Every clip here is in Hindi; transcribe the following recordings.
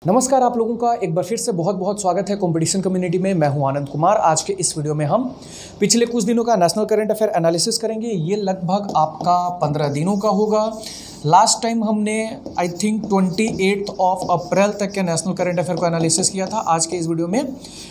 नमस्कार, आप लोगों का एक बार फिर से बहुत बहुत स्वागत है कंपटीशन कम्युनिटी में। मैं हूं आनंद कुमार। आज के इस वीडियो में हम पिछले कुछ दिनों का नेशनल करंट अफेयर एनालिसिस करेंगे। ये लगभग आपका 15 दिनों का होगा। लास्ट टाइम हमने आई थिंक 28 अप्रैल तक के नेशनल करंट अफेयर को एनालिसिस किया था। आज के इस वीडियो में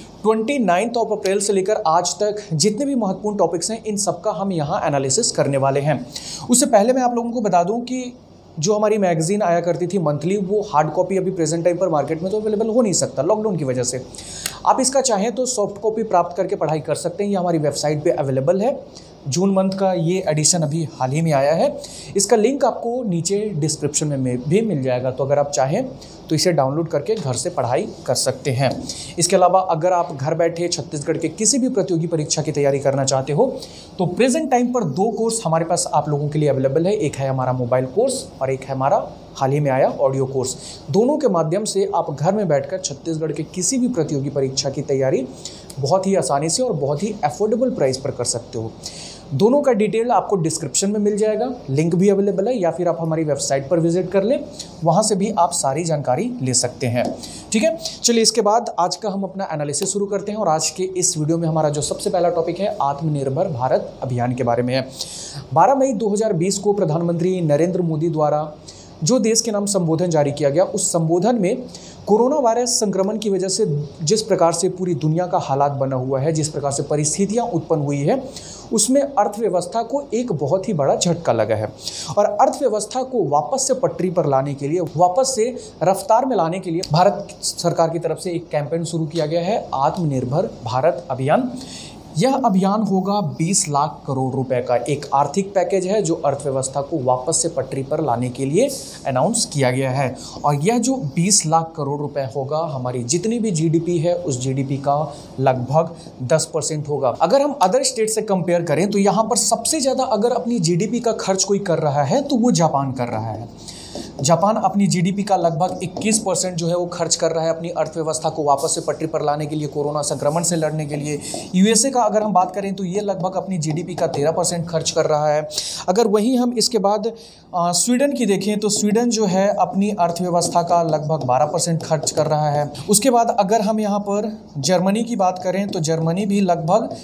29 अप्रैल से लेकर आज तक जितने भी महत्वपूर्ण टॉपिक्स हैं इन सबका हम यहाँ एनालिसिस करने वाले हैं। उससे पहले मैं आप लोगों को बता दूँ कि जो हमारी मैगजीन आया करती थी मंथली, वो हार्ड कॉपी अभी प्रेजेंट टाइम पर मार्केट में तो अवेलेबल हो नहीं सकता लॉकडाउन की वजह से। आप इसका चाहें तो सॉफ्ट कॉपी प्राप्त करके पढ़ाई कर सकते हैं। ये हमारी वेबसाइट पे अवेलेबल है। जून मंथ का ये एडिशन अभी हाल ही में आया है। इसका लिंक आपको नीचे डिस्क्रिप्शन में भी मिल जाएगा, तो अगर आप चाहें तो इसे डाउनलोड करके घर से पढ़ाई कर सकते हैं। इसके अलावा अगर आप घर बैठे छत्तीसगढ़ के किसी भी प्रतियोगी परीक्षा की तैयारी करना चाहते हो तो प्रेजेंट टाइम पर 2 कोर्स हमारे पास आप लोगों के लिए अवेलेबल है। एक है हमारा मोबाइल कोर्स और एक है हमारा हाल ही में आया ऑडियो कोर्स। दोनों के माध्यम से आप घर में बैठकर छत्तीसगढ़ के किसी भी प्रतियोगी परीक्षा की तैयारी बहुत ही आसानी से और बहुत ही अफोर्डेबल प्राइस पर कर सकते हो। दोनों का डिटेल आपको डिस्क्रिप्शन में मिल जाएगा, लिंक भी अवेलेबल है, या फिर आप हमारी वेबसाइट पर विजिट कर लें, वहाँ से भी आप सारी जानकारी ले सकते हैं। ठीक है, चलिए इसके बाद आज का हम अपना एनालिसिस शुरू करते हैं। और आज के इस वीडियो में हमारा जो सबसे पहला टॉपिक है आत्मनिर्भर भारत अभियान के बारे में है। 12 मई 2020 को प्रधानमंत्री नरेंद्र मोदी द्वारा जो देश के नाम संबोधन जारी किया गया, उस संबोधन में कोरोना वायरस संक्रमण की वजह से जिस प्रकार से पूरी दुनिया का हालात बना हुआ है, जिस प्रकार से परिस्थितियां उत्पन्न हुई है, उसमें अर्थव्यवस्था को एक बहुत ही बड़ा झटका लगा है। और अर्थव्यवस्था को वापस से पटरी पर लाने के लिए, वापस से रफ्तार में लाने के लिए भारत सरकार की तरफ से एक कैंपेन शुरू किया गया है, आत्मनिर्भर भारत अभियान। यह अभियान होगा 20 लाख करोड़ रुपए का एक आर्थिक पैकेज है जो अर्थव्यवस्था को वापस से पटरी पर लाने के लिए अनाउंस किया गया है। और यह जो 20 लाख करोड़ रुपए होगा, हमारी जितनी भी जीडीपी है उस जीडीपी का लगभग 10% होगा। अगर हम अदर स्टेट से कंपेयर करें तो यहाँ पर सबसे ज़्यादा अगर अपनी जीडीपी का खर्च कोई कर रहा है तो वो जापान कर रहा है। जापान अपनी जीडीपी का लगभग 21% जो है वो खर्च कर रहा है अपनी अर्थव्यवस्था को वापस से पटरी पर लाने के लिए, कोरोना संक्रमण से लड़ने के लिए। यूएसए का अगर हम बात करें तो ये लगभग अपनी जीडीपी का 13% खर्च कर रहा है। अगर वहीं हम इसके बाद स्वीडन की देखें तो स्वीडन जो है अपनी अर्थव्यवस्था का लगभग 12% खर्च कर रहा है। उसके बाद अगर हम यहाँ पर जर्मनी की बात करें तो जर्मनी भी लगभग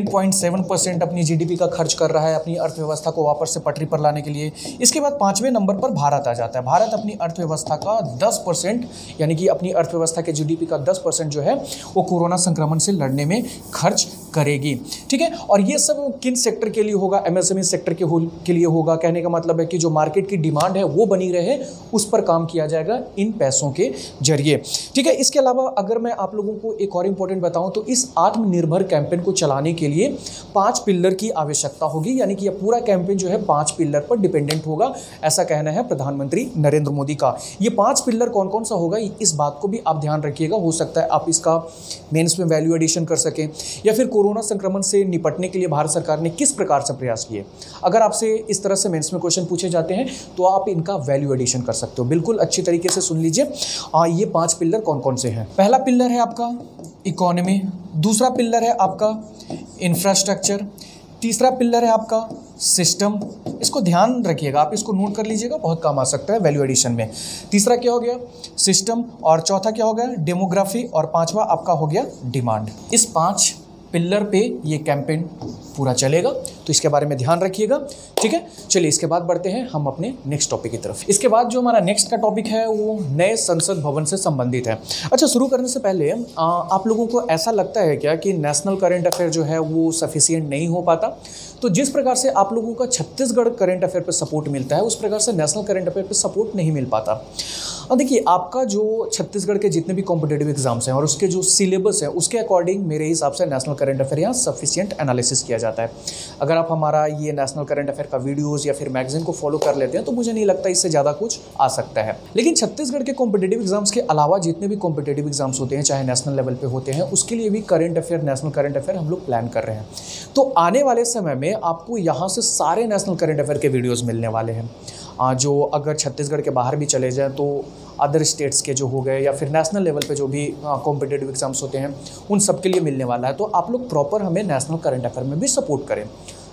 10.7% अपनी जीडीपी का खर्च कर रहा है अपनी अर्थव्यवस्था को वापस से पटरी पर लाने के लिए। इसके बाद 5वें नंबर पर भारत आ जाता है। भारत अपनी अर्थव्यवस्था का 10% यानी कि अपनी अर्थव्यवस्था के जीडीपी का 10% जो है वो कोरोना संक्रमण से लड़ने में खर्च करेगी। ठीक है, और ये सब किन सेक्टर के लिए होगा? एमएसएमई सेक्टर के लिए होगा। कहने का मतलब है कि जो मार्केट की डिमांड है वो बनी रहे, उस पर काम किया जाएगा इन पैसों के जरिए। ठीक है, इसके अलावा अगर मैं आप लोगों को एक और इम्पोर्टेंट बताऊं तो इस आत्मनिर्भर कैंपेन को चलाने के लिए 5 पिलर की आवश्यकता होगी, यानी कि यह पूरा कैंपेन जो है 5 पिलर पर डिपेंडेंट होगा, ऐसा कहना है प्रधानमंत्री नरेंद्र मोदी का। ये 5 पिलर कौन कौन सा होगा, इस बात को भी आप ध्यान रखिएगा। हो सकता है आप इसका मेंस में वैल्यू एडिशन कर सकें, या फिर कोरोना संक्रमण से निपटने के लिए भारत सरकार ने किस प्रकार से प्रयास किए। अगर आपसे इस तरह से मेंस में क्वेश्चन पूछे जाते हैं तो आप इनका वैल्यू एडिशन कर सकते हो। बिल्कुल अच्छी तरीके से सुन लीजिए। ये 5 पिलर कौन कौन से हैं। पहला पिलर है आपका इकोनॉमी, दूसरा पिलर है आपका इंफ्रास्ट्रक्चर, तीसरा पिलर है आपका सिस्टम। इसको ध्यान रखिएगा, आप इसको नोट कर लीजिएगा, बहुत काम आ सकता है वैल्यू एडिशन में। तीसरा क्या हो गया? सिस्टम। और चौथा क्या हो गया? डेमोग्राफी। और 5वां आपका हो गया डिमांड। इस 5 पिलर पे ये कैंपेन पूरा चलेगा, तो इसके बारे में ध्यान रखिएगा। ठीक है, चलिए इसके बाद बढ़ते हैं हम अपने नेक्स्ट टॉपिक की तरफ। इसके बाद जो हमारा नेक्स्ट का टॉपिक है वो नए संसद भवन से संबंधित है। अच्छा, शुरू करने से पहले आप लोगों को ऐसा लगता है क्या कि नेशनल करंट अफेयर जो है वो सफिशिएंट नहीं हो पाता? तो जिस प्रकार से आप लोगों का छत्तीसगढ़ करंट अफेयर पे सपोर्ट मिलता है, उस प्रकार से नेशनल करंट अफेयर पे सपोर्ट नहीं मिल पाता। और देखिए, आपका जो छत्तीसगढ़ के जितने भी कॉम्पिटेटिव एग्जाम्स हैं और उसके जो सिलेबस है उसके अकॉर्डिंग मेरे हिसाब से नेशनल करंट अफेयर यहाँ सफिशिएंट एनालिसिस किया जाता है। अगर आप हमारा ये नेशनल करंट अफेयर का वीडियोस या फिर मैगजीन को फॉलो कर लेते हैं तो मुझे नहीं लगता इससे ज़्यादा कुछ आ सकता है। लेकिन छत्तीसगढ़ के कॉम्पिटेटिव एग्जाम्स के अलावा जितने भी कॉम्पिटेटिव एग्जाम्स होते हैं, चाहे नेशनल लेवल पे होते हैं, उसके लिए भी current affair, national current affair हम लोग प्लान कर रहे हैं। तो आने वाले समय में आपको यहाँ से सारे नेशनल करंट अफेयर के वीडियोज़ मिलने वाले हैं। जो अगर छत्तीसगढ़ के बाहर भी चले जाएँ तो अदर स्टेट्स के जो हो गए या फिर नेशनल लेवल पे जो भी कॉम्पिटेटिव एग्जाम्स होते हैं उन सब के लिए मिलने वाला है। तो आप लोग प्रॉपर हमें नेशनल करंट अफेयर में भी सपोर्ट करें।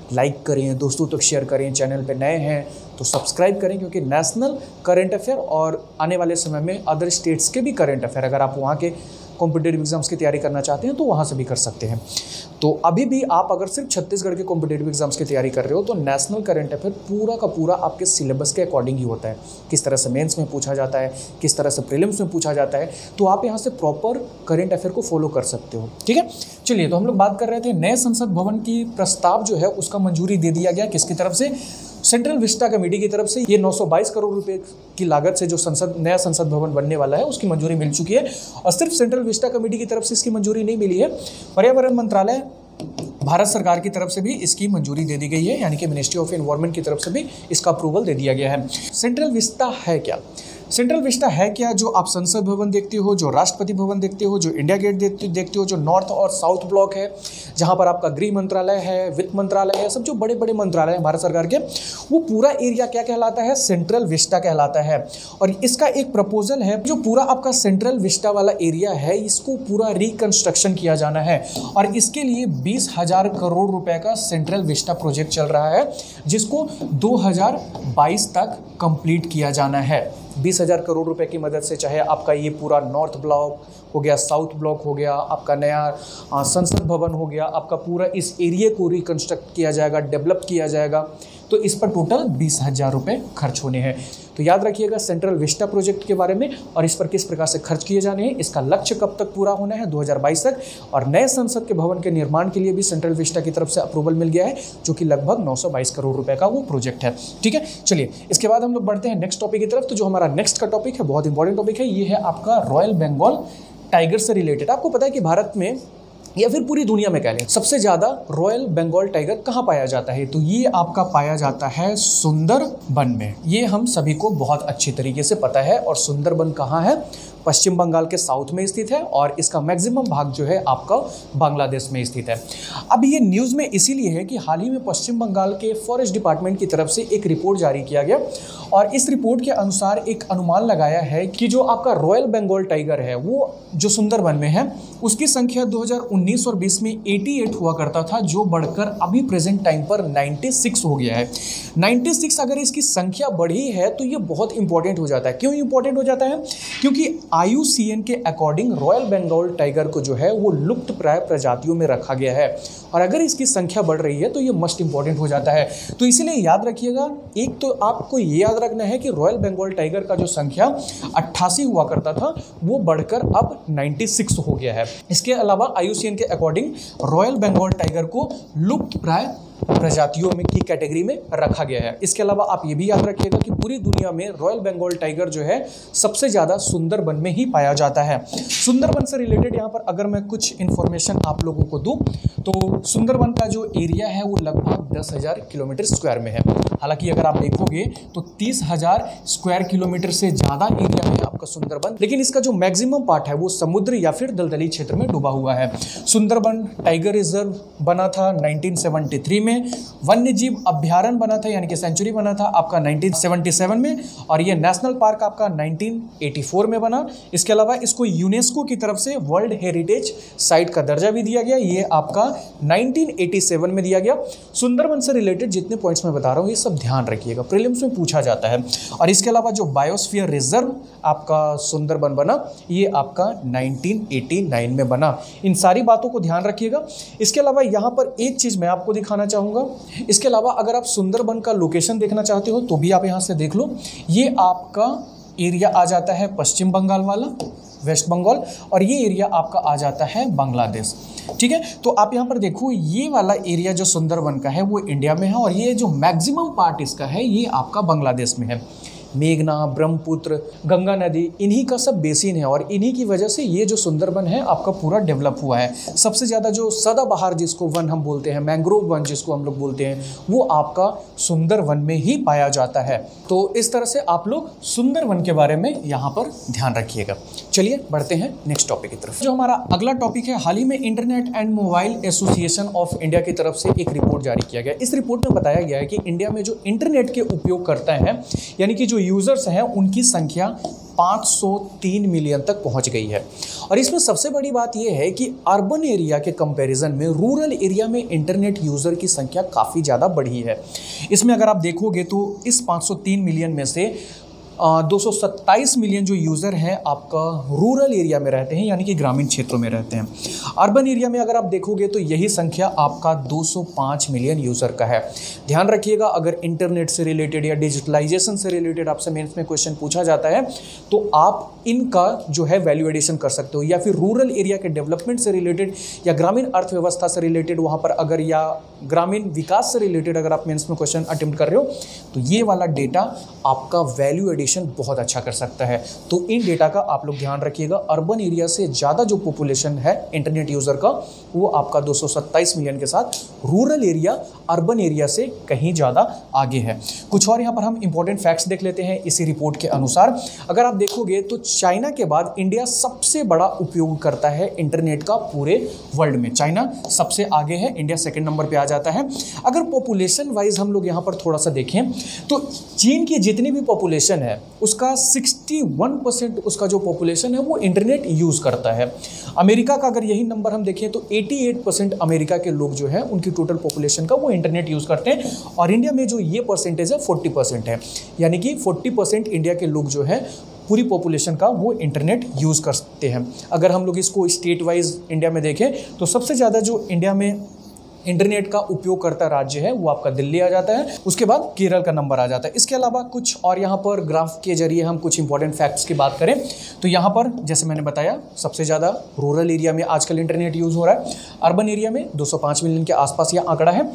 लाइक करें, दोस्तों तक शेयर करें, चैनल पे नए हैं तो सब्सक्राइब करें, क्योंकि नेशनल करंट अफेयर और आने वाले समय में अदर स्टेट्स के भी करंट अफेयर, अगर आप वहाँ के कॉम्पिटेटिव एग्जाम्स की तैयारी करना चाहते हैं तो वहाँ से भी कर सकते हैं। तो अभी भी आप अगर सिर्फ छत्तीसगढ़ के कॉम्पिटेटिव एग्जाम्स की तैयारी कर रहे हो तो नेशनल करंट अफेयर पूरा का पूरा आपके सिलेबस के अकॉर्डिंग ही होता है। किस तरह से मेंस में पूछा जाता है, किस तरह से प्रीलिम्स में पूछा जाता है, तो आप यहाँ से प्रॉपर करंट अफेयर को फॉलो कर सकते हो। ठीक है, चलिए, तो हम लोग बात कर रहे थे नए संसद भवन की प्रस्ताव जो है उसका मंजूरी दे दिया गया। किसकी तरफ से? सेंट्रल विस्टा कमेटी की तरफ से। ये 922 करोड़ रुपए की लागत से जो नया संसद भवन बनने वाला है उसकी मंजूरी मिल चुकी है। और सिर्फ सेंट्रल विस्टा कमेटी की तरफ से इसकी मंजूरी नहीं मिली है, पर्यावरण मंत्रालय भारत सरकार की तरफ से भी इसकी मंजूरी दे दी गई है, यानी कि मिनिस्ट्री ऑफ एनवायरनमेंट की तरफ से भी इसका अप्रूवल दे दिया गया है। सेंट्रल विस्टा है क्या? सेंट्रल विस्टा है क्या? जो आप संसद भवन देखते हो, जो राष्ट्रपति भवन देखते हो, जो इंडिया गेट देखते हो, जो नॉर्थ और साउथ ब्लॉक है, जहां पर आपका गृह मंत्रालय है, वित्त मंत्रालय है, सब जो बड़े बड़े मंत्रालय हैं भारत सरकार के, वो पूरा एरिया क्या कहलाता है? सेंट्रल विस्टा कहलाता है। और इसका एक प्रपोजल है, जो पूरा आपका सेंट्रल विस्टा वाला एरिया है इसको पूरा रिकंस्ट्रक्शन किया जाना है, और इसके लिए 20,000 करोड़ रुपए का सेंट्रल विस्टा प्रोजेक्ट चल रहा है, जिसको 2022 तक कंप्लीट किया जाना है। 20,000 करोड़ रुपए की मदद से चाहे आपका ये पूरा नॉर्थ ब्लॉक हो गया, साउथ ब्लॉक हो गया, आपका नया संसद भवन हो गया, आपका पूरा इस एरिया को रिकंस्ट्रक्ट किया जाएगा, डेवलप किया जाएगा, तो इस पर टोटल 20,000 रुपये खर्च होने हैं। तो याद रखिएगा सेंट्रल विस्टा प्रोजेक्ट के बारे में और इस पर किस प्रकार से खर्च किए जाने हैं, इसका लक्ष्य कब तक पूरा होना है, 2022 तक। और नए संसद के भवन के निर्माण के लिए भी सेंट्रल विस्टा की तरफ से अप्रूवल मिल गया है, जो कि लगभग 922 करोड़ रुपए का वो प्रोजेक्ट है। ठीक है, चलिए इसके बाद हम लोग बढ़ते हैं नेक्स्ट टॉपिक की तरफ। तो जो हमारा नेक्स्ट का टॉपिक है बहुत इंपॉर्टेंट टॉपिक है, ये है आपका रॉयल बंगाल टाइगर से रिलेटेड। आपको पता है कि भारत में या फिर पूरी दुनिया में कह लें सबसे ज़्यादा रॉयल बंगाल टाइगर कहाँ पाया जाता है, तो ये आपका पाया जाता है सुंदरबन में। ये हम सभी को बहुत अच्छी तरीके से पता है। और सुंदरबन कहाँ है? पश्चिम बंगाल के साउथ में स्थित है और इसका मैक्सिमम भाग जो है आपका बांग्लादेश में स्थित है। अब ये न्यूज़ में इसीलिए है कि हाल ही में पश्चिम बंगाल के फॉरेस्ट डिपार्टमेंट की तरफ से एक रिपोर्ट जारी किया गया और इस रिपोर्ट के अनुसार एक अनुमान लगाया है कि जो आपका रॉयल बंगाल टाइगर है वो जो सुंदरबन में है उसकी संख्या 2019 और 20 में 88 हुआ करता था, जो बढ़कर अभी प्रेजेंट टाइम पर 96 हो गया है। 96 अगर इसकी संख्या बढ़ी है तो ये बहुत इंपॉर्टेंट हो जाता है। क्यों इंपॉर्टेंट हो जाता है? क्योंकि IUCN के अकॉर्डिंग रॉयल बंगाल टाइगर को जो है वो लुप्त प्राय प्रजातियों में रखा गया है और अगर इसकी संख्या बढ़ रही है तो ये मस्ट इंपॉर्टेंट हो जाता है। तो इसीलिए याद रखिएगा, एक तो आपको ये याद रखना है कि रॉयल बंगाल टाइगर का जो संख्या 88 हुआ करता था वो बढ़कर अब 96 हो गया है। इसके अलावा IUCN के अकॉर्डिंग रॉयल बंगाल टाइगर को लुप्त प्राय प्रजातियों में की कैटेगरी में रखा गया है। इसके अलावा आप ये भी याद रखिएगा कि पूरी दुनिया में रॉयल बंगाल टाइगर जो है सबसे ज़्यादा सुंदरबन में ही पाया जाता है। सुंदरबन से रिलेटेड यहाँ पर अगर मैं कुछ इन्फॉर्मेशन आप लोगों को दूँ तो सुंदरबन का जो एरिया है वो लगभग 10,000 किलोमीटर स्क्वायर में है। हालांकि अगर आप देखोगे तो 30,000 स्क्वायर किलोमीटर से ज़्यादा एरिया है आपका सुंदरबन, लेकिन इसका जो मैक्सिमम पार्ट है वो समुद्र या फिर दलदली क्षेत्र में डूबा हुआ है। सुंदरबन टाइगर रिजर्व बना था 1973 में, वन्य जीव अभ्यारण्य बना था यानी कि सेंचुरी बना था आपका 1977 में और ये नेशनल पार्क आपका 1984 में बना। इसके अलावा इसको यूनेस्को की तरफ से वर्ल्ड हेरिटेज साइट का दर्जा भी दिया गया, ये आपका 1987 में दिया गया। सुंदरबन से रिलेटेड जितने पॉइंट्स मैं बता रहा हूँ ये सब ध्यान रखिएगा, प्रीलिम्स में पूछा जाता है। और इसके अलावा जो बायोस्फीयर रिजर्व आपका सुंदरबन बना ये आपका 1989 में बना। इन सारी बातों को ध्यान रखिएगा। इसके अलावा यहाँ पर एक चीज़ मैं आपको दिखाना चाहूँगा। इसके अलावा अगर आप सुंदरबन का लोकेशन देखना चाहते हो तो भी आप यहाँ से देख लो। ये आपका एरिया आ जाता है पश्चिम बंगाल वाला, वेस्ट बंगाल, और ये एरिया आपका आ जाता है बांग्लादेश। ठीक है, तो आप यहाँ पर देखो ये वाला एरिया जो सुंदरबन का है वो इंडिया में है और ये जो मैक्सिमम पार्ट इसका है ये आपका बांग्लादेश में है। मेघना, ब्रह्मपुत्र, गंगा नदी, इन्हीं का सब बेसिन है और इन्हीं की वजह से ये जो सुंदरबन है आपका पूरा डेवलप हुआ है। सबसे ज़्यादा जो सदाबहार जिसको वन हम बोलते हैं, मैंग्रोव वन जिसको हम लोग बोलते हैं, वो आपका सुंदरवन में ही पाया जाता है। तो इस तरह से आप लोग सुंदरवन के बारे में यहाँ पर ध्यान रखिएगा। चलिए बढ़ते हैं नेक्स्ट टॉपिक की तरफ। जो हमारा अगला टॉपिक है, हाल ही में internet and mobile association of India की तरफ से एक रिपोर्ट जारी किया गया। इस रिपोर्ट में बताया गया है कि इंडिया में जो इंटरनेट के उपयोगकर्ता हैं यानी कि जो यूजर्स हैं उनकी संख्या 503 मिलियन तक पहुंच गई है। और इसमें सबसे बड़ी बात यह है कि अर्बन एरिया के कंपैरिजन में रूरल एरिया में इंटरनेट यूज़र की संख्या काफ़ी ज़्यादा बढ़ी है। इसमें अगर आप देखोगे तो इस 503 मिलियन में से 227 मिलियन जो यूज़र हैं आपका रूरल एरिया में रहते हैं, यानी कि ग्रामीण क्षेत्रों में रहते हैं। अर्बन एरिया में अगर आप देखोगे तो यही संख्या आपका 205 मिलियन यूज़र का है। ध्यान रखिएगा, अगर इंटरनेट से रिलेटेड या डिजिटलाइजेशन से रिलेटेड आपसे मेंस में क्वेश्चन पूछा जाता है तो आप इनका जो है वैल्यू एडिशन कर सकते हो, या फिर रूरल एरिया के डेवलपमेंट से रिलेटेड या ग्रामीण अर्थव्यवस्था से रिलेटेड वहाँ पर अगर, या ग्रामीण विकास से रिलेटेड अगर आप मेंस में क्वेश्चन अटेम्प्ट कर रहे हो तो ये वाला डेटा आपका वैल्यू एडिशन बहुत अच्छा कर सकता है। तो इन डेटा का आप लोग ध्यान रखिएगा। अर्बन एरिया से ज़्यादा जो पॉपुलेशन है इंटरनेट यूज़र का वो आपका 227 मिलियन के साथ रूरल एरिया अर्बन एरिया से कहीं ज़्यादा आगे है। कुछ और यहाँ पर हम इंपॉर्टेंट फैक्ट्स देख लेते हैं इसी रिपोर्ट के अनुसार। अगर आप देखोगे तो चाइना के बाद इंडिया सबसे बड़ा उपयोग करता है इंटरनेट का पूरे वर्ल्ड में। चाइना सबसे आगे है, इंडिया सेकंड नंबर पे आ जाता है। अगर पॉपुलेशन वाइज हम लोग यहाँ पर थोड़ा सा देखें तो चीन की जितनी भी पॉपुलेशन है उसका 61% उसका जो पॉपुलेशन है वो इंटरनेट यूज़ करता है। अमेरिका का अगर यही नंबर हम देखें तो 88% अमेरिका के लोग जो है उनकी टोटल पॉपुलेशन का वो इंटरनेट यूज़ करते हैं। और इंडिया में जो ये परसेंटेज है 40% है, यानी कि 40% इंडिया के लोग जो है पूरी पॉपुलेशन का वो इंटरनेट यूज़ करते हैं। अगर हम लोग इसको स्टेट वाइज इंडिया में देखें तो सबसे ज़्यादा जो इंडिया में इंटरनेट का उपयोग करता राज्य है वो आपका दिल्ली आ जाता है, उसके बाद केरल का नंबर आ जाता है। इसके अलावा कुछ और यहाँ पर ग्राफ के जरिए हम कुछ इंपॉर्टेंट फैक्ट्स की बात करें तो यहाँ पर जैसे मैंने बताया सबसे ज़्यादा रूरल एरिया में आजकल इंटरनेट यूज़ हो रहा है। अर्बन एरिया में 205 मिलियन के आसपास यह आंकड़ा है।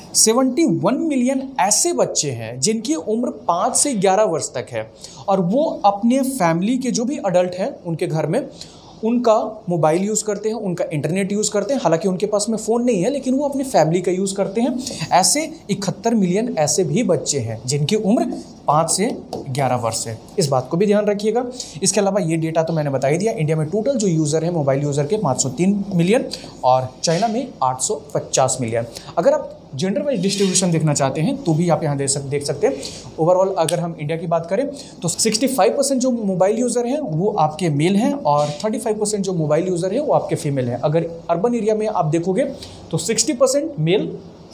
71 मिलियन ऐसे बच्चे हैं जिनकी उम्र 5 से 11 वर्ष तक है और वो अपने फैमिली के जो भी अडल्ट हैं उनके घर में उनका मोबाइल यूज़ करते हैं, उनका इंटरनेट यूज़ करते हैं। हालांकि उनके पास में फ़ोन नहीं है लेकिन वो अपनी फैमिली का यूज़ करते हैं। ऐसे 71 मिलियन ऐसे भी बच्चे हैं जिनकी उम्र 5 से 11 वर्ष है। इस बात को भी ध्यान रखिएगा। इसके अलावा ये डेटा तो मैंने बता ही दिया। इंडिया में टोटल जो यूज़र है मोबाइल यूज़र के 503 मिलियन और चाइना में 850 मिलियन। अगर आप जेंडर वाइज डिस्ट्रीब्यूशन देखना चाहते हैं तो भी आप यहाँ देख सकते हैं। ओवरऑल अगर हम इंडिया की बात करें तो 65% जो मोबाइल यूज़र हैं वो आपके मेल हैं और 35% जो मोबाइल यूज़र हैं वो आपके फीमेल हैं। अगर अर्बन एरिया में आप देखोगे तो 60% मेल,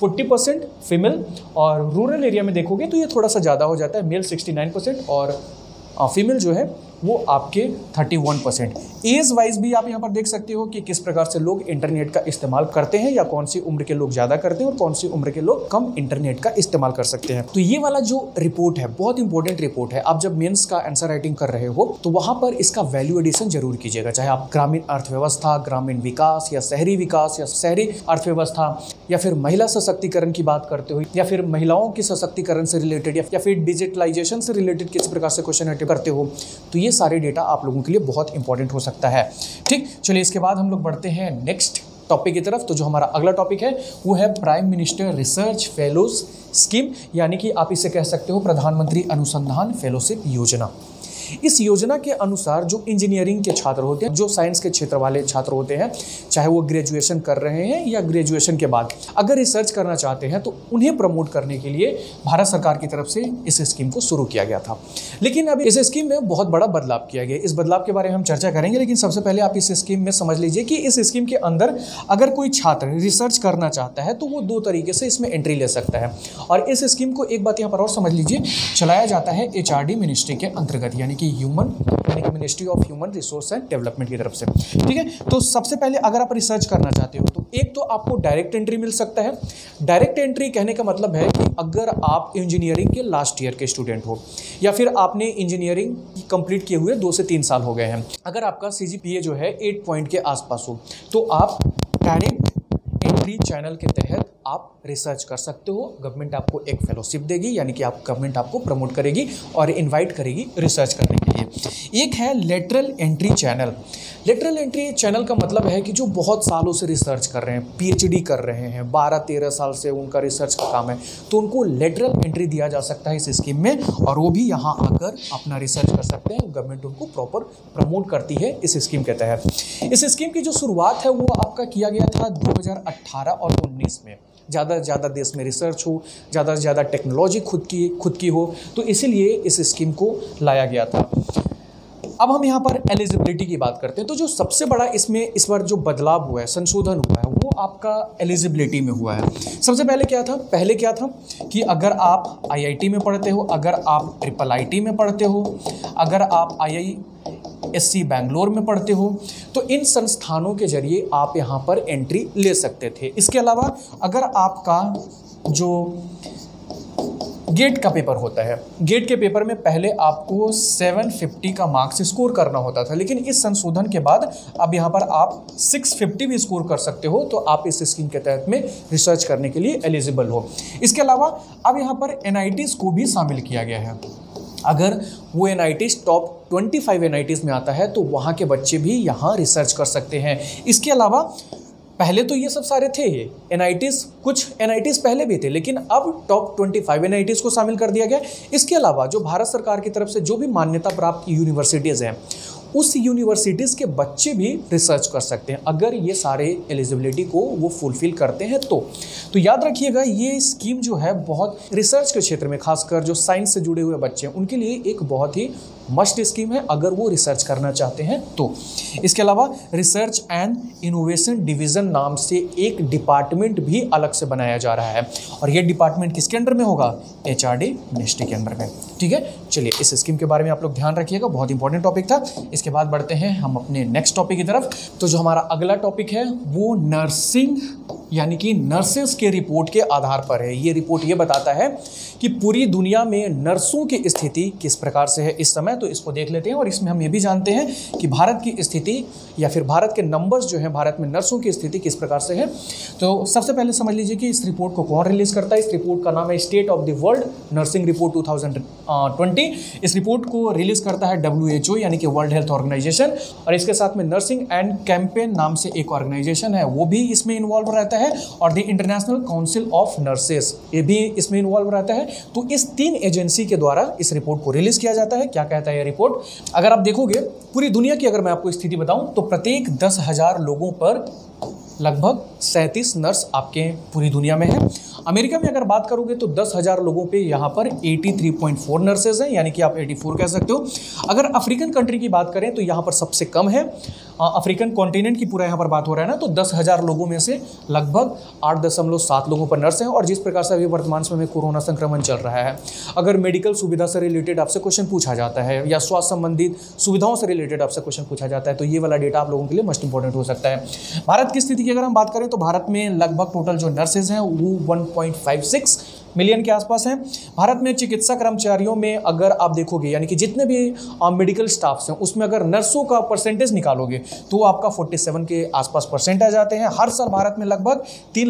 40% फीमेल, और रूरल एरिया में देखोगे तो ये थोड़ा सा ज़्यादा हो जाता है, मेल 69% और फीमेल जो है वो आपके 31%। एज वाइज भी आप यहाँ पर देख सकते हो कि किस प्रकार से लोग इंटरनेट का इस्तेमाल करते हैं या कौन सी उम्र के लोग ज़्यादा करते हैं और कौन सी उम्र के लोग कम इंटरनेट का इस्तेमाल कर सकते हैं। तो ये वाला जो रिपोर्ट है बहुत इंपॉर्टेंट रिपोर्ट है। आप जब मेंस का आंसर राइटिंग कर रहे हो तो वहाँ पर इसका वैल्यू एडिशन जरूर कीजिएगा, चाहे आप ग्रामीण अर्थव्यवस्था, ग्रामीण विकास या शहरी विकास या शहरी अर्थव्यवस्था या फिर महिला सशक्तिकरण की बात करते हो या फिर महिलाओं के सशक्तिकरण से रिलेटेड या फिर डिजिटलाइजेशन से रिलेटेड किस प्रकार से क्वेश्चन अटेम्प्ट करते हो तो ये सारे डेटा आप लोगों के लिए बहुत इंपॉर्टेंट हो सकता है। ठीक, चलिए इसके बाद हम लोग बढ़ते हैं नेक्स्ट टॉपिक की तरफ। तो जो हमारा अगला टॉपिक है वो है prime minister research fellows scheme, यानी कि आप इसे कह सकते हो प्रधानमंत्री अनुसंधान फेलोशिप योजना। इस योजना के अनुसार जो इंजीनियरिंग के छात्र होते हैं, जो साइंस के क्षेत्र वाले छात्र होते हैं, चाहे वो ग्रेजुएशन कर रहे हैं या ग्रेजुएशन के बाद अगर रिसर्च करना चाहते हैं तो उन्हें प्रमोट करने के लिए भारत सरकार की तरफ से इस स्कीम को शुरू किया गया था। लेकिन अभी इस स्कीम में बहुत बड़ा बदलाव किया गया। इस बदलाव के बारे में हम चर्चा करेंगे, लेकिन सबसे पहले आप इस स्कीम में समझ लीजिए कि इस स्कीम के अंदर अगर कोई छात्र रिसर्च करना चाहता है तो वो 2 तरीके से इसमें एंट्री ले सकता है। और इस स्कीम को एक बात यहाँ पर और समझ लीजिए, चलाया जाता है HRD मिनिस्ट्री के अंतर्गत, यानी कि ministry of human resource and development की तरफ से। ठीक है, तो सबसे पहले अगर आप रिसर्च करना चाहते हो तो एक तो आपको डायरेक्ट एंट्री मिल सकता है। डायरेक्ट एंट्री कहने का मतलब है कि अगर आप इंजीनियरिंग के लास्ट ईयर के स्टूडेंट हो या फिर आपने इंजीनियरिंग कंप्लीट किए हुए 2 से 3 साल हो गए हैं, अगर आपका CGPA जो है 8 पॉइंट के आसपास हो तो आप डायरेक्ट एंट्री चैनल के तहत आप रिसर्च कर सकते हो। गवर्नमेंट आपको एक फेलोशिप देगी, यानी कि गवर्नमेंट आपको प्रमोट करेगी और इनवाइट करेगी रिसर्च करने के लिए। एक है lateral entry channel. Lateral entry channel का मतलब है कि जो बहुत सालों से रिसर्च कर रहे हैं, PhD कर रहे हैं, 12-13 साल से उनका रिसर्च का काम है, तो उनको लेटरल एंट्री दिया जा सकता है इस स्कीम में और वो भी यहाँ आकर अपना रिसर्च कर सकते हैं। गवर्नमेंट उनको प्रॉपर प्रमोट करती है इस स्कीम के तहत। इस स्कीम की जो शुरुआत है वो आपका किया गया था 2018 और 19 में। ज़्यादा से ज़्यादा देश में रिसर्च हो, ज़्यादा से ज़्यादा टेक्नोलॉजी खुद की हो, तो इसीलिए इस स्कीम को लाया गया था। अब हम यहाँ पर एलिजिबिलिटी की बात करते हैं। तो जो सबसे बड़ा इसमें इस बार जो बदलाव हुआ है, संशोधन हुआ है, वो आपका एलिजिबिलिटी में हुआ है। सबसे पहले क्या था कि अगर आप IIT में पढ़ते हो, अगर आप IIIT में पढ़ते हो, अगर आप IISc बैंगलोर में पढ़ते हो, तो इन संस्थानों के जरिए आप यहाँ पर एंट्री ले सकते थे। इसके अलावा अगर आपका जो गेट का पेपर होता है, गेट के पेपर में पहले आपको 750 का मार्क्स स्कोर करना होता था, लेकिन इस संशोधन के बाद अब यहाँ पर आप 650 भी स्कोर कर सकते हो, तो आप इस स्कीम के तहत में रिसर्च करने के लिए एलिजिबल हो। इसके अलावा अब यहाँ पर NITs को भी शामिल किया गया है। अगर वो NITs टॉप 25 NITs में आता है तो वहाँ के बच्चे भी यहाँ रिसर्च कर सकते हैं। इसके अलावा पहले तो ये सब सारे थे NITs, कुछ NITs पहले भी थे, लेकिन अब टॉप 25 NITs को शामिल कर दिया गया। इसके अलावा जो भारत सरकार की तरफ से जो भी मान्यता प्राप्त यूनिवर्सिटीज़ हैं, उस यूनिवर्सिटीज़ के बच्चे भी रिसर्च कर सकते हैं अगर ये सारे एलिजिबिलिटी को वो फुलफिल करते हैं तो याद रखिएगा, ये स्कीम जो है बहुत रिसर्च के क्षेत्र में, खासकर जो साइंस से जुड़े हुए बच्चे हैं उनके लिए एक बहुत ही मस्ट स्कीम है अगर वो रिसर्च करना चाहते हैं तो। इसके अलावा रिसर्च एंड इनोवेशन डिवीज़न नाम से एक डिपार्टमेंट भी अलग से बनाया जा रहा है, और ये डिपार्टमेंट किसके अंडर में होगा? HRD मिनिस्ट्री के अंडर में। ठीक है, चलिए इस स्कीम के बारे में आप लोग ध्यान रखिएगा, बहुत इंपॉर्टेंट टॉपिक था। इसके बाद बढ़ते हैं हम अपने नेक्स्ट टॉपिक की तरफ। तो जो हमारा अगला टॉपिक है वो नर्सिंग यानी कि नर्सेस के रिपोर्ट के आधार पर है। ये रिपोर्ट ये बताता है कि पूरी दुनिया में नर्सों की स्थिति किस प्रकार से है इस समय, तो इसको देख लेते हैं। और इसमें हम ये भी जानते हैं कि भारत की स्थिति या फिर भारत के नंबर्स जो हैं, भारत में नर्सों की स्थिति किस प्रकार से है। तो सबसे पहले समझ लीजिए कि इस रिपोर्ट को कौन रिलीज करता है। इस रिपोर्ट का नाम है state of the world nursing report 2020। इस रिपोर्ट को रिलीज करता है WHO यानी कि वर्ल्ड हेल्थ ऑर्गेनाइजेशन, और इसके साथ में नर्सिंग एंड कैंपेन नाम से एक ऑर्गेनाइजेशन है, वो भी इसमें इन्वॉल्व रहता है, और the international council of nurses, ये भी इसमें इन्वॉल्व रहता है। तो इस 3 एजेंसी के द्वारा इस रिपोर्ट को रिलीज किया जाता है। क्या कहता है ये रिपोर्ट? अगर आप देखोगे पूरी दुनिया की अगर मैं आपको स्थिति बताऊं तो प्रत्येक 10,000 लोगों पर लगभग 37 नर्स आपके पूरी दुनिया में है। अमेरिका में अगर बात करोगे तो 10,000 लोगों पे यहाँ पर 83.4 नर्सेज हैं, यानी कि आप 84 कह सकते हो। अगर अफ्रीकन कंट्री की बात करें तो यहाँ पर सबसे कम है। अफ्रीकन कॉन्टिनेंट की पूरा यहाँ पर बात हो रहा है ना, तो 10,000 लोगों में से लगभग 8.7 लोगों पर नर्स हैं। और जिस प्रकार से अभी वर्तमान समय में कोरोना संक्रमण चल रहा है, अगर मेडिकल सुविधा से रिलेटेड आपसे क्वेश्चन पूछा जाता है या स्वास्थ्य संबंधित सुविधाओं से रिलेटेड आपसे क्वेश्चन पूछा जाता है, तो ये वाला डेटा आप लोगों के लिए मोस्ट इंपॉर्टेंट हो सकता है। भारत की स्थिति की अगर हम बात करें तो भारत में लगभग टोटल जो नर्सेज हैं वो 1.56 मिलियन के आसपास हैं। भारत में चिकित्सा कर्मचारियों में अगर आप देखोगे, यानी कि जितने भी मेडिकल स्टाफ्स हैं उसमें अगर नर्सों का परसेंटेज निकालोगे तो आपका 47 के आसपास परसेंट आ जाते हैं। हर साल भारत में लगभग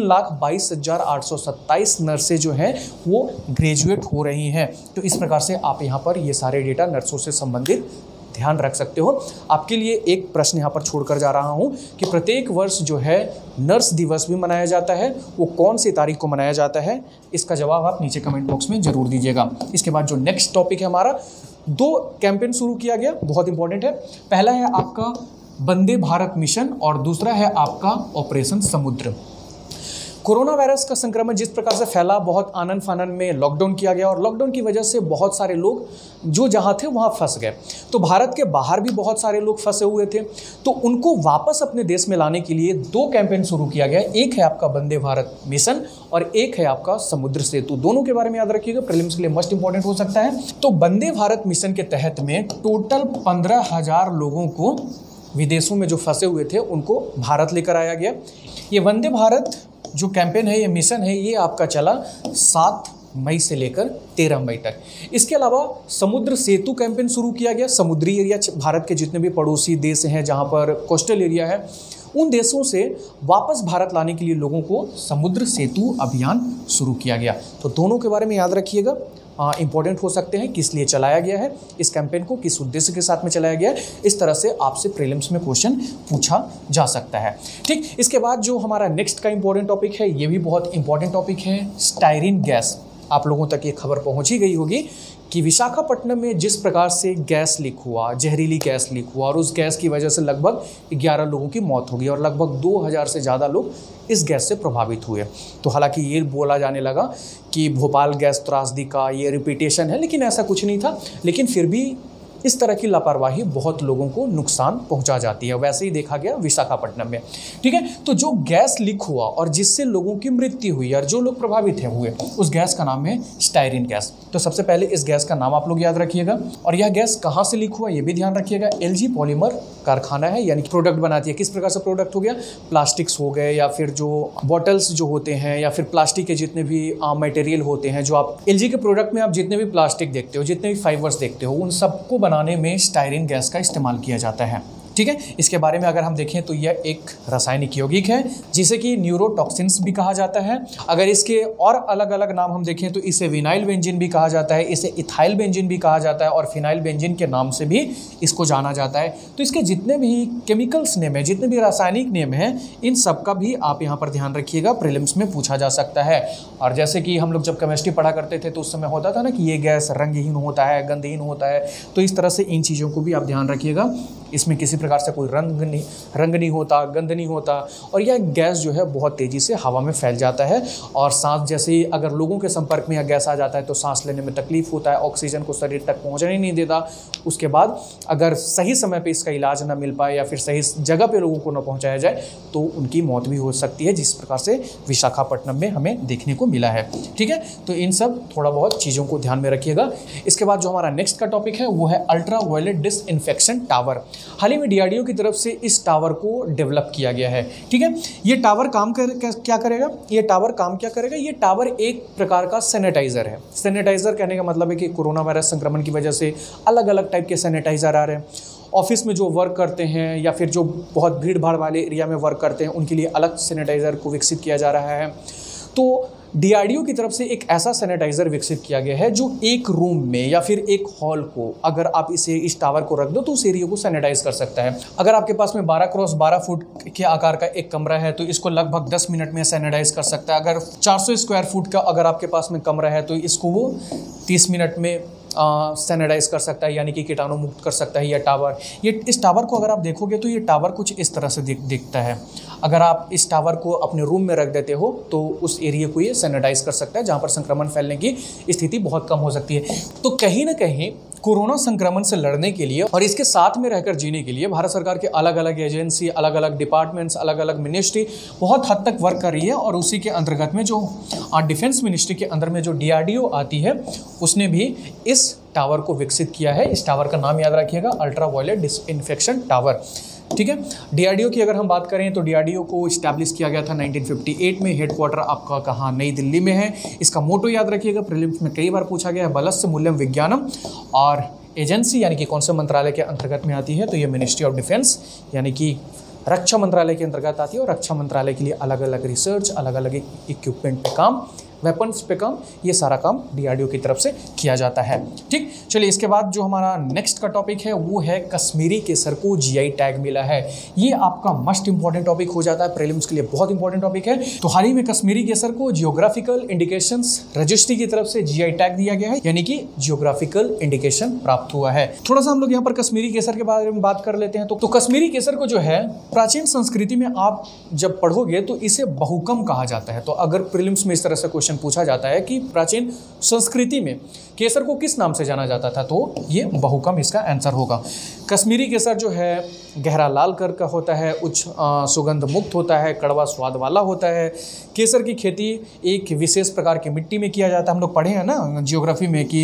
3,22,827 नर्सें जो हैं वो ग्रेजुएट हो रही हैं। तो इस प्रकार से आप यहाँ पर ये सारे डेटा नर्सों से संबंधित ध्यान रख सकते हो। आपके लिए एक प्रश्न यहाँ पर छोड़कर जा रहा हूँ कि प्रत्येक वर्ष जो है नर्स दिवस भी मनाया जाता है, वो कौन सी तारीख को मनाया जाता है, इसका जवाब आप नीचे कमेंट बॉक्स में जरूर दीजिएगा। इसके बाद जो नेक्स्ट टॉपिक है हमारा, 2 कैंपेन शुरू किया गया, बहुत इंपॉर्टेंट है। पहला है आपका वंदे भारत मिशन और दूसरा है आपका ऑपरेशन समुद्र। कोरोना वायरस का संक्रमण जिस प्रकार से फैला, बहुत आनन फानन में लॉकडाउन किया गया और लॉकडाउन की वजह से बहुत सारे लोग जो जहाँ थे वहाँ फंस गए। तो भारत के बाहर भी बहुत सारे लोग फंसे हुए थे, तो उनको वापस अपने देश में लाने के लिए 2 कैंपेन शुरू किया गया। एक है आपका वंदे भारत मिशन और एक है आपका समुद्र सेतु। दोनों के बारे में याद रखिएगा, प्रीलिम्स के लिए मोस्ट इंपॉर्टेंट हो सकता है। तो वंदे भारत मिशन के तहत में टोटल 15,000 लोगों को विदेशों में जो फंसे हुए थे उनको भारत लेकर आया गया। ये वंदे भारत जो कैंपेन है, ये मिशन है, ये आपका चला 7 मई से लेकर 13 मई तक। इसके अलावा समुद्र सेतु कैंपेन शुरू किया गया। समुद्री एरिया भारत के जितने भी पड़ोसी देश हैं, जहां पर कोस्टल एरिया है, उन देशों से वापस भारत लाने के लिए लोगों को समुद्र सेतु अभियान शुरू किया गया। तो दोनों के बारे में याद रखिएगा, इंपॉर्टेंट हो सकते हैं, किस लिए चलाया गया है इस कैंपेन को, किस उद्देश्य के साथ में चलाया गया है। इस तरह से आपसे प्रीलिम्स में क्वेश्चन पूछा जा सकता है। ठीक, इसके बाद जो हमारा नेक्स्ट का इंपॉर्टेंट टॉपिक है, ये भी बहुत इंपॉर्टेंट टॉपिक है, स्टायरीन गैस। आप लोगों तक ये खबर पहुंच ही गई होगी कि विशाखापट्टनम में जिस प्रकार से गैस लीक हुआ, जहरीली गैस लीक हुआ, और उस गैस की वजह से लगभग 11 लोगों की मौत हो गई और लगभग 2000 से ज़्यादा लोग इस गैस से प्रभावित हुए। तो हालांकि ये बोला जाने लगा कि भोपाल गैस त्रासदी का ये रिपीटेशन है, लेकिन ऐसा कुछ नहीं था। लेकिन फिर भी इस तरह की लापरवाही बहुत लोगों को नुकसान पहुंचा जाती है। वैसे ही देखा गया विशाखापट्टनम में। ठीक है, तो जो गैस लीक हुआ और जिससे लोगों की मृत्यु हुई और जो लोग प्रभावित हुए उस गैस का नाम है स्टायरीन गैस। तो सबसे पहले इस गैस का नाम आप लोग याद रखिएगा, और यह गैस कहाँ से लीक हुआ ये भी ध्यान रखिएगा। एलजी पॉलीमर कारखाना है, यानी कि प्रोडक्ट बनाती है। किस प्रकार से प्रोडक्ट हो गया, प्लास्टिक्स हो गए या फिर जो बॉटल्स जो होते हैं या फिर प्लास्टिक के जितने भी मटेरियल होते हैं, जो आप एलजी के प्रोडक्ट में आप जितने भी प्लास्टिक देखते हो, जितने भी फाइबर्स देखते हो, उन सबको बनाने में स्टायरीन गैस का इस्तेमाल किया जाता है। ठीक है, इसके बारे में अगर हम देखें तो यह एक रासायनिक यौगिक है जिसे कि न्यूरोटॉक्सिन्स भी कहा जाता है। अगर इसके और अलग अलग नाम हम देखें तो इसे विनाइल बेंजीन भी कहा जाता है, इसे इथाइल बेंजीन भी कहा जाता है और फिनाइल बेंजीन के नाम से भी इसको जाना जाता है। तो इसके जितने भी केमिकल्स नेम है, जितने भी रासायनिक नेम है, इन सब का भी आप यहाँ पर ध्यान रखिएगा, प्रीलिम्स में पूछा जा सकता है। और जैसे कि हम लोग जब केमिस्ट्री पढ़ा करते थे तो उस समय होता था ना कि ये गैस रंगहीन होता है, गंधहीन होता है, तो इस तरह से इन चीज़ों को भी आप ध्यान रखिएगा। इसमें किसी प्रकार से कोई रंग नहीं होता, गंध नहीं होता, और यह गैस जो है बहुत तेज़ी से हवा में फैल जाता है। और सांस जैसे ही अगर लोगों के संपर्क में यह गैस आ जाता है तो सांस लेने में तकलीफ होता है, ऑक्सीजन को शरीर तक पहुंचने नहीं देता। उसके बाद अगर सही समय पे इसका इलाज ना मिल पाए या फिर सही जगह पे लोगों को न पहुंचाया जाए तो उनकी मौत भी हो सकती है, जिस प्रकार से विशाखापट्टनम में हमें देखने को मिला है। ठीक है, तो इन सब थोड़ा बहुत चीज़ों को ध्यान में रखिएगा। इसके बाद जो हमारा नेक्स्ट का टॉपिक है वो है अल्ट्रा वायलेट डिसइंफेक्शन टावर। हाल ही में डीआरडीओ की तरफ से इस टावर को डेवलप किया गया है। ठीक है, ये टावर क्या करेगा, ये टावर काम क्या करेगा, ये टावर एक प्रकार का सैनिटाइजर है। सैनिटाइजर कहने का मतलब है कि कोरोना वायरस संक्रमण की वजह से अलग अलग टाइप के सैनिटाइजर आ रहे हैं। ऑफिस में जो वर्क करते हैं या फिर जो बहुत भीड़ भाड़ वाले एरिया में वर्क करते हैं उनके लिए अलग सैनिटाइजर को विकसित किया जा रहा है। तो डीआरडीओ की तरफ से एक ऐसा सैनिटाइजर विकसित किया गया है जो एक रूम में या फिर एक हॉल को अगर आप इस टावर को रख दो तो उस एरिया को सैनिटाइज कर सकता है। अगर आपके पास में 12x12 फुट के आकार का एक कमरा है तो इसको लगभग 10 मिनट में सैनिटाइज कर सकता है। अगर 400 स्क्वायर फुट का अगर आपके पास में कमरा है तो इसको वो 30 मिनट में सैनिटाइज कर सकता है, यानी कि कीटाणु मुक्त कर सकता है यह टावर। इस टावर को अगर आप देखोगे तो ये टावर कुछ इस तरह से दिखता है। अगर आप इस टावर को अपने रूम में रख देते हो तो उस एरिया को ये सैनिटाइज कर सकता है जहाँ पर संक्रमण फैलने की स्थिति बहुत कम हो सकती है। तो कहीं ना कहीं कोरोना संक्रमण से लड़ने के लिए और इसके साथ में रहकर जीने के लिए भारत सरकार के अलग अलग एजेंसी, अलग अलग डिपार्टमेंट्स, अलग अलग मिनिस्ट्री बहुत हद तक वर्क कर रही है। और उसी के अंतर्गत में जो डिफेंस मिनिस्ट्री के अंदर में जो डीआरडीओ आती है उसने भी इस टावर को विकसित किया है। इस टावर का नाम याद रखिएगा, अल्ट्रा वायलेट डिसइंफेक्शन टावर। ठीक है, डीआरडीओ की अगर हम बात करें तो डीआरडीओ को इस्टेब्लिश किया गया था 1958 में। हेडक्वार्टर आपका कहाँ, नई दिल्ली में है। इसका मोटो याद रखिएगा, प्रीलिम्स में कई बार पूछा गया है, बलस्य मूल्यम विज्ञानम। और एजेंसी यानी कि कौन से मंत्रालय के अंतर्गत में आती है तो ये मिनिस्ट्री ऑफ डिफेंस यानी कि रक्षा मंत्रालय के अंतर्गत आती है। और रक्षा मंत्रालय के लिए अलग अलग रिसर्च, अलग अलग इक्विपमेंट पे काम, वेपन्स पे काम, ये सारा काम डीआरडीओ की तरफ से किया जाता है। ठीक, चलिए इसके बाद जो हमारा नेक्स्ट का टॉपिक है वो है कश्मीरी केसर को जीआई टैग मिला है। ये आपका मस्ट इंपॉर्टेंट टॉपिक हो जाता है, प्रीलिम्स के लिए बहुत इंपॉर्टेंट टॉपिक है। तो हाल ही में कश्मीरी केसर को जियोग्राफिकल इंडिकेशंस रजिस्ट्री की तरफ से जीआई टैग दिया गया है, यानी कि जियोग्राफिकल इंडिकेशन प्राप्त हुआ है। थोड़ा सा हम लोग यहाँ पर कश्मीरी केसर के बारे में बात कर लेते हैं। तो कश्मीरी केसर को जो है प्राचीन संस्कृति में आप जब पढ़ोगे तो इसे बहुकम कहा जाता है। तो अगर प्रीलिम्स में इस तरह से पूछा जाता है कि प्राचीन संस्कृति में केसर को किस नाम से जाना जाता था तो ये बहुकम इसका आंसर होगा। कश्मीरी केसर जो है गहरा लाल कर का होता है, उच्च सुगंध मुक्त होता है, कड़वा स्वाद वाला होता है। केसर की खेती एक विशेष प्रकार की मिट्टी में किया जाता है। हम लोग पढ़े हैं ना जियोग्राफी में कि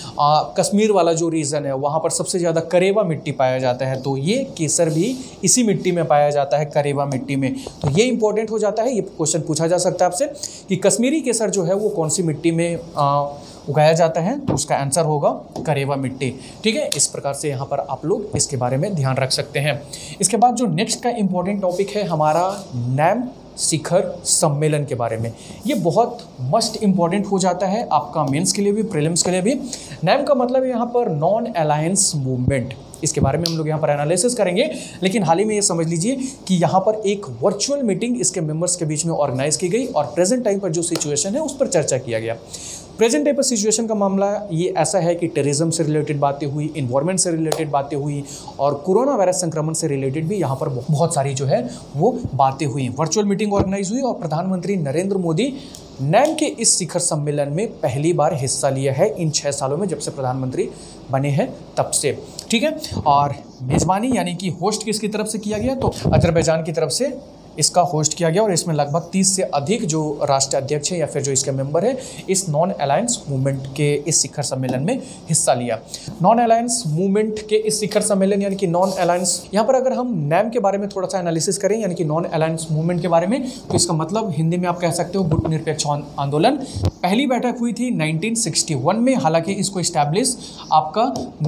कश्मीर वाला जो रीजन है वहाँ पर सबसे ज़्यादा करेवा मिट्टी पाया जाता है। तो ये केसर भी इसी मिट्टी में पाया जाता है, करेवा मिट्टी में। तो ये इंपॉर्टेंट हो जाता है, ये क्वेश्चन पूछा जा सकता है आपसे कि कश्मीरी केसर जो है वो कौन सी मिट्टी में उगाया जाता है, तो उसका आंसर होगा करेवा मिट्टी। ठीक है, इस प्रकार से यहाँ पर आप लोग इसके बारे में ध्यान रख सकते हैं। इसके बाद जो नेक्स्ट का इम्पोर्टेंट टॉपिक है हमारा नैम शिखर सम्मेलन के बारे में। ये बहुत मस्ट इम्पॉर्टेंट हो जाता है आपका मेंस के लिए भी, प्रीलिम्स के लिए भी। नैम का मतलब है यहाँ पर नॉन अलायंस मूवमेंट। इसके बारे में हम लोग यहाँ पर एनालिसिस करेंगे, लेकिन हाल ही में ये समझ लीजिए कि यहाँ पर एक वर्चुअल मीटिंग इसके मेंबर्स के बीच में ऑर्गेनाइज की गई और प्रेजेंट टाइम पर जो सिचुएशन है उस पर चर्चा किया गया। प्रेजेंट टाइम पर सिचुएशन का मामला ये ऐसा है कि टेररिज्म से रिलेटेड बातें हुई, इन्वायरमेंट से रिलेटेड बातें हुई और कोरोना वायरस संक्रमण से रिलेटेड भी यहाँ पर बहुत सारी जो है वो बातें हुई। वर्चुअल मीटिंग ऑर्गेनाइज हुई और प्रधानमंत्री नरेंद्र मोदी नैम के इस शिखर सम्मेलन में पहली बार हिस्सा लिया है इन 6 सालों में, जब से प्रधानमंत्री बने हैं तब से। ठीक है। और मेज़बानी यानी कि होस्ट किसकी तरफ से किया गया, तो अजरबैजान की तरफ से इसका होस्ट किया गया और इसमें लगभग 30 से अधिक जो राष्ट्र अध्यक्ष है या फिर जो इसके मेंबर है इस नॉन अलायंस मूवमेंट के इस शिखर सम्मेलन में हिस्सा लिया। नॉन अलायंस मूवमेंट के इस शिखर सम्मेलन यानी कि नॉन अलायंस, यहाँ पर अगर हम नेम के बारे में थोड़ा सा एनालिसिस करें यानी कि नॉन अलायंस मूवमेंट के बारे में, तो इसका मतलब हिंदी में आप कह सकते हो गुटनिरपेक्ष आंदोलन। पहली बैठक हुई थी 1961 में, हालांकि इसको इस्टेब्लिश आपका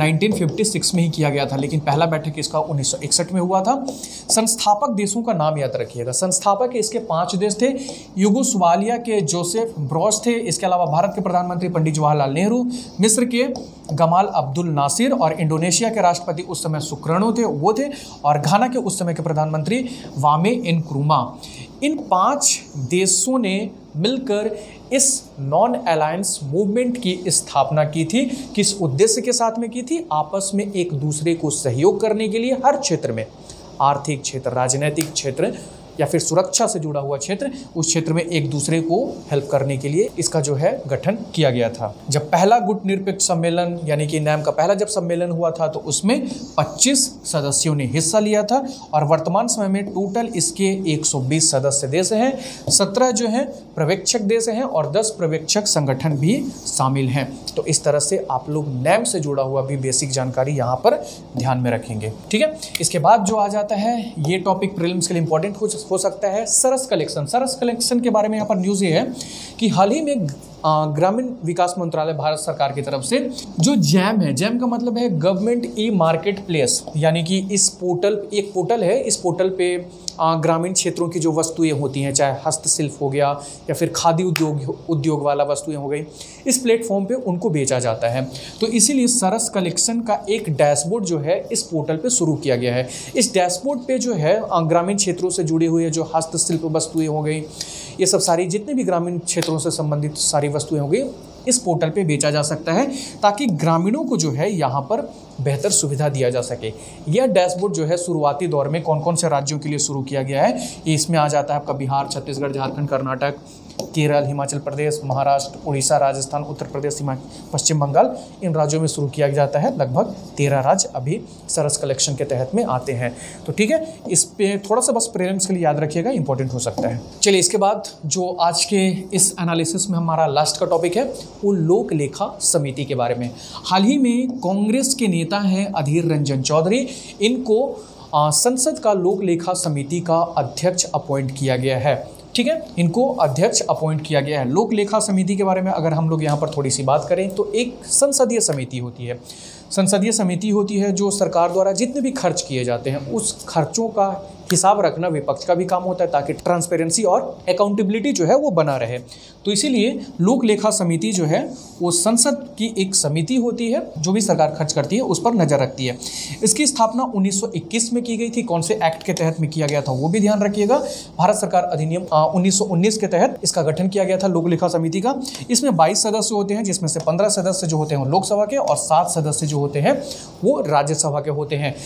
1956 में ही किया गया था, लेकिन पहला बैठक इसका 1961 में हुआ था। संस्थापक देशों का नाम याद रखिएगा। संस्थापक इसके 5 देश थे। युगोस्लाविया के जोसेफ ब्रोज थे, इसके अलावा भारत के प्रधानमंत्री पंडित जवाहरलाल नेहरू, मिस्र के गमाल अब्दुल नासिर और इंडोनेशिया के राष्ट्रपति उस समय सुकर्णो थे, वो थे, और घाना के उस समय के प्रधानमंत्री वामे इनक्रुमा। इन 5 देशों ने मिलकर इस नॉन अलायंस मूवमेंट की स्थापना की थी। किस उद्देश्य के साथ में की थी? आपस में एक दूसरे को सहयोग करने के लिए हर क्षेत्र में, आर्थिक क्षेत्र, राजनीतिक क्षेत्र या फिर सुरक्षा से जुड़ा हुआ क्षेत्र, उस क्षेत्र में एक दूसरे को हेल्प करने के लिए इसका जो है गठन किया गया था। जब पहला गुटनिरपेक्ष सम्मेलन यानी कि नैम का पहला जब सम्मेलन हुआ था तो उसमें 25 सदस्यों ने हिस्सा लिया था और वर्तमान समय में टोटल इसके 120 सदस्य देश हैं, 17 जो हैं पर्यवेक्षक देश हैं और 10 पर्यवेक्षक संगठन भी शामिल हैं। तो इस तरह से आप लोग नैम से जुड़ा हुआ भी बेसिक जानकारी यहाँ पर ध्यान में रखेंगे, ठीक है। इसके बाद जो आ जाता है, ये टॉपिक प्रीलिम्स के लिए इंपॉर्टेंट हो सकता है, सरस कलेक्शन। सरस कलेक्शन के बारे में यहाँ पर न्यूज़ ये है कि हाल ही में ग्रामीण विकास मंत्रालय भारत सरकार की तरफ से जो जैम है, जैम का मतलब है गवर्नमेंट ई मार्केट प्लेस, यानी कि इस पोर्टल, एक पोर्टल है, इस पोर्टल पे ग्रामीण क्षेत्रों की जो वस्तुएं होती हैं, चाहे हस्तशिल्प हो गया या फिर खादी उद्योग वाला वस्तुएं हो गई, इस प्लेटफॉर्म पे उनको बेचा जाता है। तो इसीलिए सरस कलेक्शन का एक डैशबोर्ड जो है इस पोर्टल पे शुरू किया गया है। इस डैशबोर्ड पे जो है ग्रामीण क्षेत्रों से जुड़ी हुई जो हस्तशिल्प वस्तुएं हो गई, ये सब सारी जितने भी ग्रामीण क्षेत्रों से संबंधित सारी वस्तुएं हो गई, इस पोर्टल पे बेचा जा सकता है ताकि ग्रामीणों को जो है यहाँ पर बेहतर सुविधा दिया जा सके। यह डैशबोर्ड जो है शुरुआती दौर में कौन कौन से राज्यों के लिए शुरू किया गया है, ये इसमें आ जाता है आपका बिहार, छत्तीसगढ़, झारखंड, कर्नाटक, केरल, हिमाचल प्रदेश, महाराष्ट्र, उड़ीसा, राजस्थान, उत्तर प्रदेश, पश्चिम बंगाल, इन राज्यों में शुरू किया जाता है। लगभग 13 राज्य अभी सरस कलेक्शन के तहत में आते हैं। तो ठीक है, इस पे थोड़ा सा बस प्रीलिम्स के लिए याद रखिएगा, इंपॉर्टेंट हो सकता है। चलिए इसके बाद जो आज के इस एनालिसिस में हमारा लास्ट का टॉपिक है वो लोक लेखा समिति के बारे में। हाल ही में कांग्रेस के नेता हैं अधीर रंजन चौधरी, इनको संसद का लोक लेखा समिति का अध्यक्ष अपॉइंट किया गया है, ठीक है, इनको अध्यक्ष अपॉइंट किया गया है। लोक लेखा समिति के बारे में अगर हम लोग यहाँ पर थोड़ी सी बात करें तो एक संसदीय समिति होती है। संसदीय समिति होती है जो सरकार द्वारा जितने भी खर्च किए जाते हैं उस खर्चों का हिसाब रखना विपक्ष का भी काम होता है ताकि ट्रांसपेरेंसी और अकाउंटेबिलिटी जो है वो बना रहे। तो इसीलिए लोक लेखा समिति जो है वो संसद की एक समिति होती है जो भी सरकार खर्च करती है उस पर नज़र रखती है। इसकी स्थापना 1921 में की गई थी। कौन से एक्ट के तहत में किया गया था वो भी ध्यान रखिएगा। भारत सरकार अधिनियम 1919 के तहत इसका गठन किया गया था लोक लेखा समिति का। इसमें 22 सदस्य होते हैं जिसमें से 15 सदस्य जो होते हैं वो लोकसभा के और 7 सदस्य जो होते हैं वो राज्यसभा के होते हैं।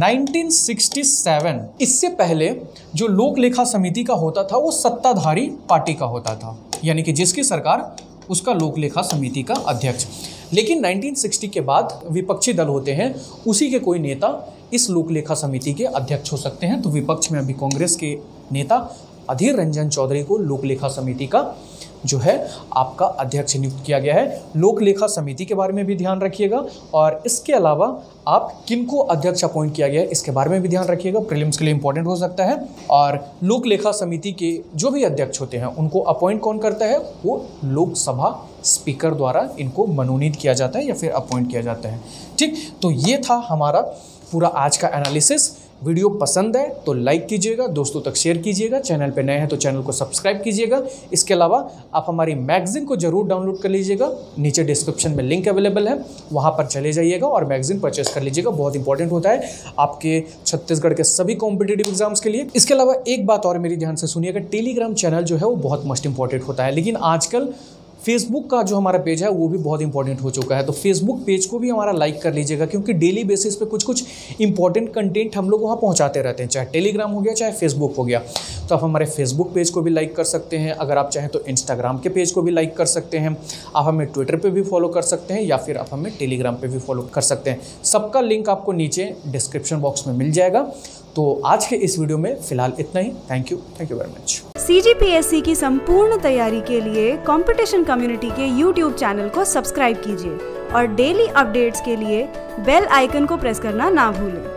1967 इससे पहले जो लोक लेखा समिति का होता था वो सत्ताधारी पार्टी का होता था, यानी कि जिसकी सरकार उसका लोक लेखा समिति का अध्यक्ष। लेकिन 1960 के बाद विपक्षी दल होते हैं, उसी के कोई नेता इस लोक लेखा समिति के अध्यक्ष हो सकते हैं। तो विपक्ष में अभी कांग्रेस के नेता अधीर रंजन चौधरी को लोक लेखा समिति का जो है आपका अध्यक्ष नियुक्त किया गया है। लोक लेखा समिति के बारे में भी ध्यान रखिएगा और इसके अलावा आप किनको अध्यक्ष अपॉइंट किया गया है इसके बारे में भी ध्यान रखिएगा, प्रीलिम्स के लिए इंपॉर्टेंट हो सकता है। और लोक लेखा समिति के जो भी अध्यक्ष होते हैं उनको अपॉइंट कौन करता है, वो लोकसभा स्पीकर द्वारा इनको मनोनीत किया जाता है या फिर अपॉइंट किया जाता है। ठीक, तो ये था हमारा पूरा आज का एनालिसिस। वीडियो पसंद है तो लाइक कीजिएगा, दोस्तों तक शेयर कीजिएगा, चैनल पे नए हैं तो चैनल को सब्सक्राइब कीजिएगा। इसके अलावा आप हमारी मैगजीन को जरूर डाउनलोड कर लीजिएगा, नीचे डिस्क्रिप्शन में लिंक अवेलेबल है, वहाँ पर चले जाइएगा और मैगजीन परचेस कर लीजिएगा। बहुत इंपॉर्टेंट होता है आपके छत्तीसगढ़ के सभी कॉम्पिटेटिव एग्जाम्स के लिए। इसके अलावा एक बात और मेरी ध्यान से सुनिएगा, टेलीग्राम चैनल जो है वो बहुत मोस्ट इंपॉर्टेंट होता है, लेकिन आजकल फेसबुक का जो हमारा पेज है वो भी बहुत इंपॉर्टेंट हो चुका है, तो फेसबुक पेज को भी हमारा लाइक कर लीजिएगा, क्योंकि डेली बेसिस पे कुछ कुछ इंपॉर्टेंट कंटेंट हम लोग वहाँ पहुँचाते रहते हैं, चाहे टेलीग्राम हो गया चाहे फेसबुक हो गया। तो आप हमारे फेसबुक पेज को भी लाइक कर सकते हैं, अगर आप चाहें तो इंस्टाग्राम के पेज को भी लाइक कर सकते हैं, आप हमें ट्विटर पे भी फॉलो कर सकते हैं या फिर आप हमें टेलीग्राम पे भी फॉलो कर सकते हैं। सबका लिंक आपको नीचे डिस्क्रिप्शन बॉक्स में मिल जाएगा। तो आज के इस वीडियो में फिलहाल इतना ही। Thank you very much. CGPSC की संपूर्ण तैयारी के लिए कंपटीशन कम्युनिटी के YouTube चैनल को सब्सक्राइब कीजिए और डेली अपडेट्स के लिए बेल आइकन को प्रेस करना ना भूलें।